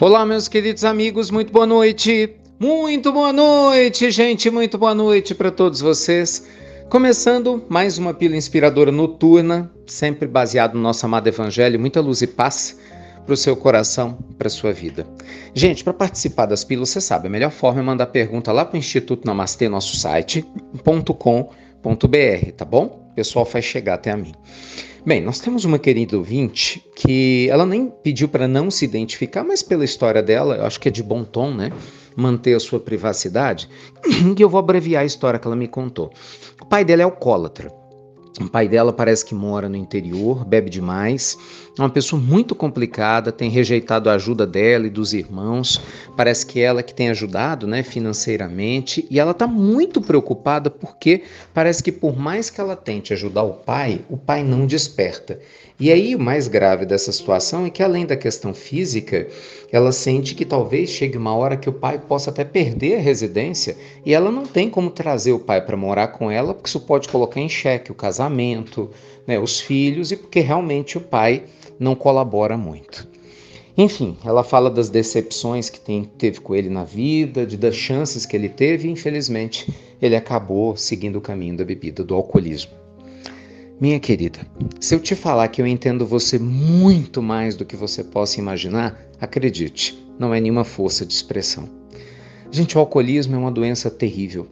Olá, meus queridos amigos, muito boa noite. Muito boa noite, gente, muito boa noite para todos vocês. Começando mais uma pílula inspiradora noturna, sempre baseado no nosso amado evangelho, muita luz e paz para o seu coração, para a sua vida. Gente, para participar das pílulas, você sabe, a melhor forma é mandar pergunta lá para o Instituto Namastê, nosso site, .com.br, tá bom? O pessoal faz chegar até a mim. Bem, nós temos uma querida ouvinte que ela nem pediu para não se identificar, mas pela história dela, eu acho que é de bom tom, né? Manter a sua privacidade, e eu vou abreviar a história que ela me contou. O pai dela é alcoólatra. O pai dela parece que mora no interior, bebe demais, é uma pessoa muito complicada, tem rejeitado a ajuda dela e dos irmãos, parece que ela que tem ajudado, né, financeiramente, e ela está muito preocupada porque parece que por mais que ela tente ajudar o pai não desperta. E aí o mais grave dessa situação é que além da questão física, ela sente que talvez chegue uma hora que o pai possa até perder a residência e ela não tem como trazer o pai para morar com ela, porque isso pode colocar em xeque o casamento, né, os filhos, e porque realmente o pai não colabora muito. Enfim, ela fala das decepções que teve com ele na vida, das chances que ele teve e infelizmente ele acabou seguindo o caminho da bebida, do alcoolismo. Minha querida, se eu te falar que eu entendo você muito mais do que você possa imaginar, acredite, não é nenhuma força de expressão. Gente, o alcoolismo é uma doença terrível.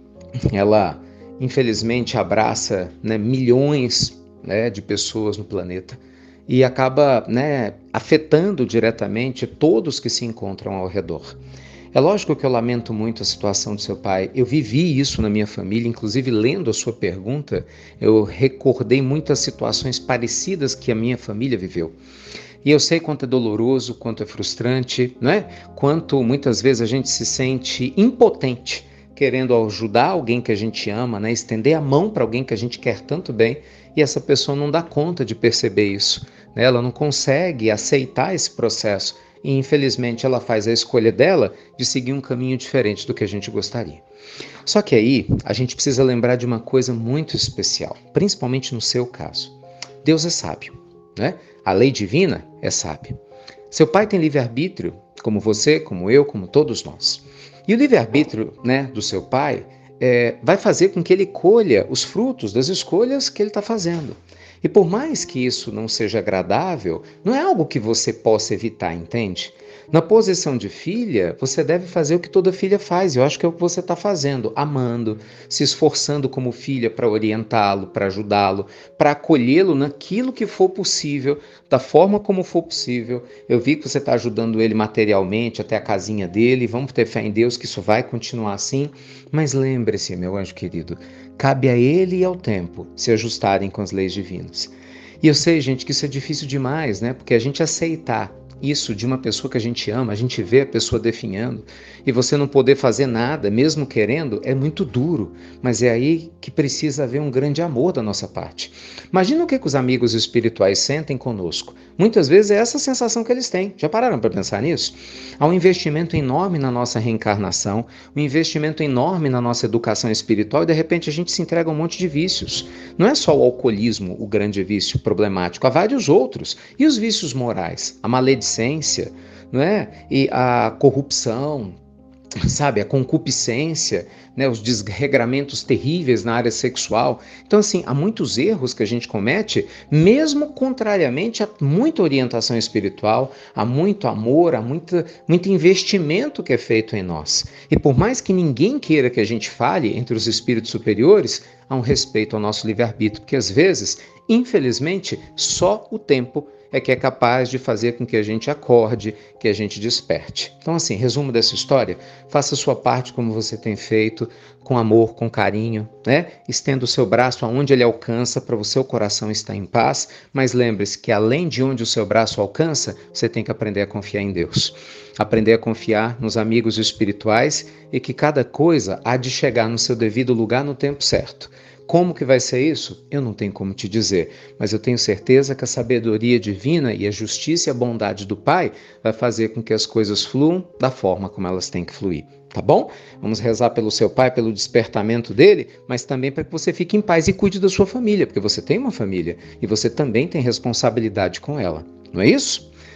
Ela, infelizmente, abraça, né, milhões, né, de pessoas no planeta e acaba, né, afetando diretamente todos que se encontram ao redor. É lógico que eu lamento muito a situação do seu pai. Eu vivi isso na minha família, inclusive lendo a sua pergunta, eu recordei muitas situações parecidas que a minha família viveu. E eu sei quanto é doloroso, quanto é frustrante, não é? Quanto muitas vezes a gente se sente impotente, querendo ajudar alguém que a gente ama, né? Estender a mão para alguém que a gente quer tanto bem, e essa pessoa não dá conta de perceber isso, né? Ela não consegue aceitar esse processo. E infelizmente ela faz a escolha dela de seguir um caminho diferente do que a gente gostaria. Só que aí a gente precisa lembrar de uma coisa muito especial, principalmente no seu caso. Deus é sábio, né? A lei divina é sábia. Seu pai tem livre-arbítrio, como você, como eu, como todos nós. E o livre-arbítrio, né, do seu pai vai fazer com que ele colha os frutos das escolhas que ele está fazendo. E por mais que isso não seja agradável, não é algo que você possa evitar, entende? Na posição de filha, você deve fazer o que toda filha faz, e eu acho que é o que você está fazendo, amando, se esforçando como filha para orientá-lo, para ajudá-lo, para acolhê-lo naquilo que for possível, da forma como for possível. Eu vi que você está ajudando ele materialmente, até a casinha dele, vamos ter fé em Deus que isso vai continuar assim, mas lembre-se, meu anjo querido, cabe a ele e ao tempo se ajustarem com as leis divinas. E eu sei, gente, que isso é difícil demais, né? Porque a gente aceitar isso de uma pessoa que a gente ama, a gente vê a pessoa definhando, e você não poder fazer nada, mesmo querendo, é muito duro, mas é aí que precisa haver um grande amor da nossa parte. Imagina o que os amigos espirituais sentem conosco. Muitas vezes é essa sensação que eles têm. Já pararam para pensar nisso? Há um investimento enorme na nossa reencarnação, um investimento enorme na nossa educação espiritual, e de repente a gente se entrega a um monte de vícios. Não é só o alcoolismo o grande vício problemático, há vários outros. E os vícios morais? A maledicência, não é? E a corrupção, sabe, a concupiscência, né, os desregramentos terríveis na área sexual. Então, assim, há muitos erros que a gente comete, mesmo contrariamente a muita orientação espiritual, há muito amor, há muito investimento que é feito em nós. E por mais que ninguém queira que a gente fale entre os espíritos superiores, há um respeito ao nosso livre-arbítrio, porque às vezes, infelizmente, só o tempo é que é capaz de fazer com que a gente acorde, que a gente desperte. Então, assim, resumo dessa história, faça a sua parte como você tem feito, com amor, com carinho, né? Estenda o seu braço aonde ele alcança para o seu coração estar em paz, mas lembre-se que além de onde o seu braço alcança, você tem que aprender a confiar em Deus. Aprender a confiar nos amigos espirituais e que cada coisa há de chegar no seu devido lugar no tempo certo. Como que vai ser isso? Eu não tenho como te dizer, mas eu tenho certeza que a sabedoria divina e a justiça e a bondade do Pai vai fazer com que as coisas fluam da forma como elas têm que fluir, tá bom? Vamos rezar pelo seu pai, pelo despertamento dele, mas também para que você fique em paz e cuide da sua família, porque você tem uma família e você também tem responsabilidade com ela, não é isso?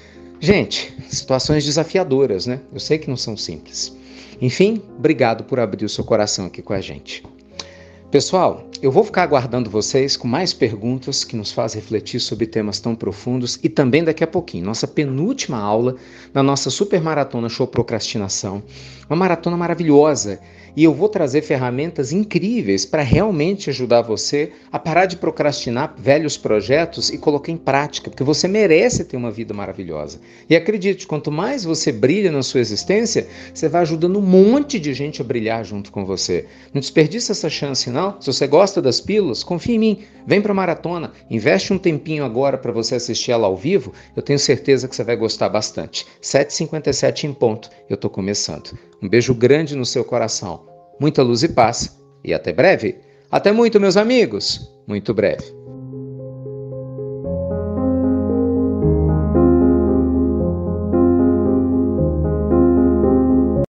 Gente, situações desafiadoras, né? Eu sei que não são simples. Enfim, obrigado por abrir o seu coração aqui com a gente. Pessoal, eu vou ficar aguardando vocês com mais perguntas que nos fazem refletir sobre temas tão profundos e também daqui a pouquinho, nossa penúltima aula na nossa super maratona Show Procrastinação. Uma maratona maravilhosa e eu vou trazer ferramentas incríveis para realmente ajudar você a parar de procrastinar velhos projetos e colocar em prática, porque você merece ter uma vida maravilhosa. E acredite, quanto mais você brilha na sua existência, você vai ajudando um monte de gente a brilhar junto com você. Não desperdiça essa chance, não. Se você gosta das pílulas, confia em mim. Vem para a maratona, investe um tempinho agora para você assistir ela ao vivo. Eu tenho certeza que você vai gostar bastante. 7h57 em ponto, eu estou começando. Um beijo grande no seu coração. Muita luz e paz. E até breve. Até muito, meus amigos. Muito breve.